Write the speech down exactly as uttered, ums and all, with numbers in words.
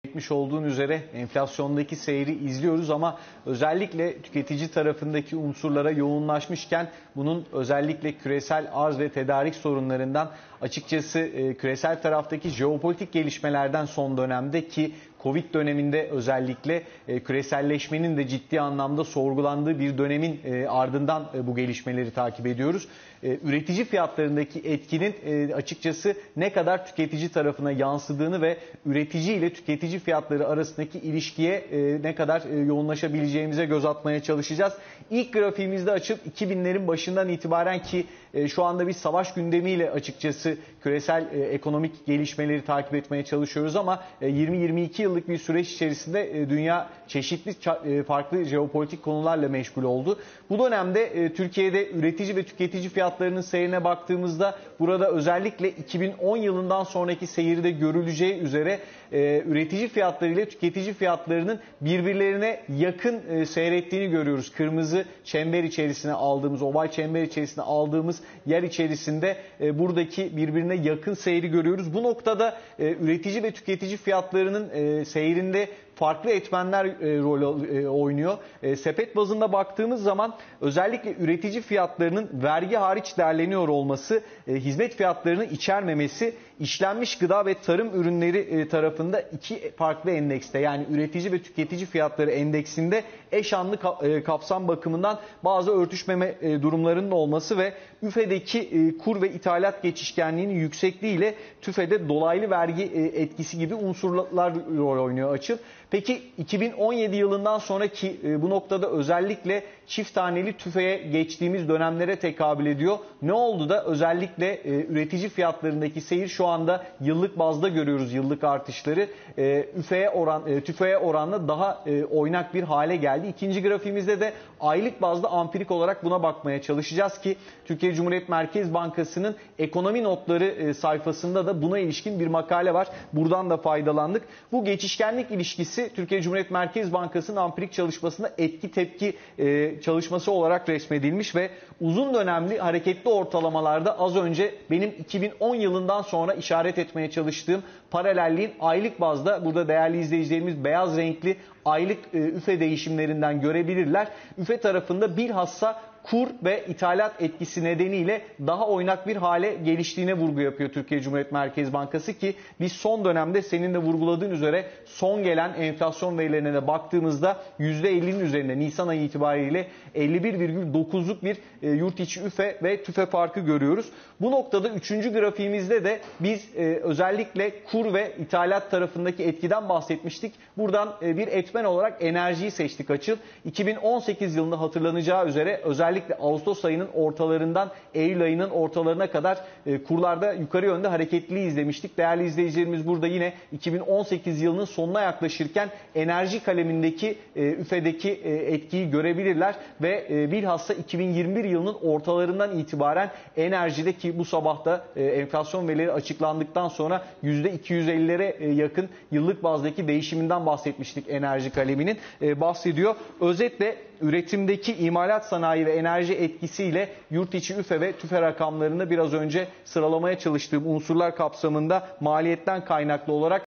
Etmiş olduğun üzere enflasyondaki seyri izliyoruz ama özellikle tüketici tarafındaki unsurlara yoğunlaşmışken bunun özellikle küresel arz ve tedarik sorunlarından, açıkçası küresel taraftaki jeopolitik gelişmelerden son dönemde ki Covid döneminde özellikle küreselleşmenin de ciddi anlamda sorgulandığı bir dönemin ardından bu gelişmeleri takip ediyoruz. Üretici fiyatlarındaki etkinin açıkçası ne kadar tüketici tarafına yansıdığını ve üretici ile tüketici fiyatları arasındaki ilişkiye ne kadar yoğunlaşabileceğimize göz atmaya çalışacağız. İlk grafiğimizde açıp iki binlerin başından itibaren ki şu anda bir savaş gündemiyle açıkçası küresel ekonomik gelişmeleri takip etmeye çalışıyoruz ama yirmi yirmi iki yıllık bir süreç içerisinde dünya çeşitli farklı jeopolitik konularla meşgul oldu. Bu dönemde Türkiye'de üretici ve tüketici fiyatlarının seyrine baktığımızda burada özellikle iki bin on yılından sonraki seyirde görüleceği üzere üretici fiyatları ile tüketici fiyatlarının birbirlerine yakın seyrettiğini görüyoruz. Kırmızı çember içerisine aldığımız, oval çember içerisine aldığımız yer içerisinde buradaki birbirine yakın seyri görüyoruz. Bu noktada üretici ve tüketici fiyatlarının seyrinde farklı etmenler rol oynuyor. Sepet bazında baktığımız zaman özellikle üretici fiyatlarının vergi hariç değerleniyor olması, hizmet fiyatlarını içermemesi, işlenmiş gıda ve tarım ürünleri tarafında iki farklı endekste, yani üretici ve tüketici fiyatları endeksinde eş anlı kapsam bakımından bazı örtüşmeme durumlarının olması ve üfedeki kur ve ithalat geçişkenliğinin yüksekliği ile tüfede dolaylı vergi etkisi gibi unsurlar rol oynuyor açık. Peki iki bin on yedi yılından sonraki bu noktada özellikle çift taneli tüfeğe geçtiğimiz dönemlere tekabül ediyor. Ne oldu da özellikle üretici fiyatlarındaki seyir şu anda yıllık bazda görüyoruz, yıllık artışları üfeye oran, tüfeğe oranla daha oynak bir hale geldi. İkinci grafiğimizde de aylık bazda ampirik olarak buna bakmaya çalışacağız ki Türkiye Cumhuriyet Merkez Bankası'nın ekonomi notları sayfasında da buna ilişkin bir makale var. Buradan da faydalandık. Bu geçişkenlik ilişkisi Türkiye Cumhuriyet Merkez Bankası'nın ampirik çalışmasında etki tepki çalışması olarak resmedilmiş ve uzun dönemli hareketli ortalamalarda az önce benim iki bin on yılından sonra işaret etmeye çalıştığım paralelliğin aylık bazda burada değerli izleyicilerimiz beyaz renkli aylık üfe değişimlerinden görebilirler. Üfe tarafında bilhassa kur ve ithalat etkisi nedeniyle daha oynak bir hale geliştiğine vurgu yapıyor Türkiye Cumhuriyet Merkez Bankası ki biz son dönemde senin de vurguladığın üzere son gelen enflasyon verilerine de baktığımızda yüzde ellinin üzerinde Nisan ayı itibariyle elli bir virgül dokuzluk bir yurt içi üfe ve tüfe farkı görüyoruz. Bu noktada üçüncü grafiğimizde de biz özellikle kur ve ithalat tarafındaki etkiden bahsetmiştik. Buradan bir etmen olarak enerjiyi seçtik açıl. iki bin on sekiz yılında hatırlanacağı üzere özellikle Özellikle Ağustos ayının ortalarından Eylül ayının ortalarına kadar e, kurlarda yukarı yönde hareketliliği izlemiştik. Değerli izleyicilerimiz burada yine iki bin on sekiz yılının sonuna yaklaşırken enerji kalemindeki e, üfedeki e, etkiyi görebilirler ve e, bilhassa iki bin yirmi bir yılının ortalarından itibaren enerjide ki bu sabah da e, enflasyon verileri açıklandıktan sonra yüzde iki yüz ellilere e, yakın yıllık bazdaki değişiminden bahsetmiştik enerji kaleminin e, bahsediyor. Özetle üretimdeki imalat sanayi ve enerji etkisiyle yurt içi üfe ve tüfe rakamlarını biraz önce sıralamaya çalıştığım unsurlar kapsamında maliyetten kaynaklı olarak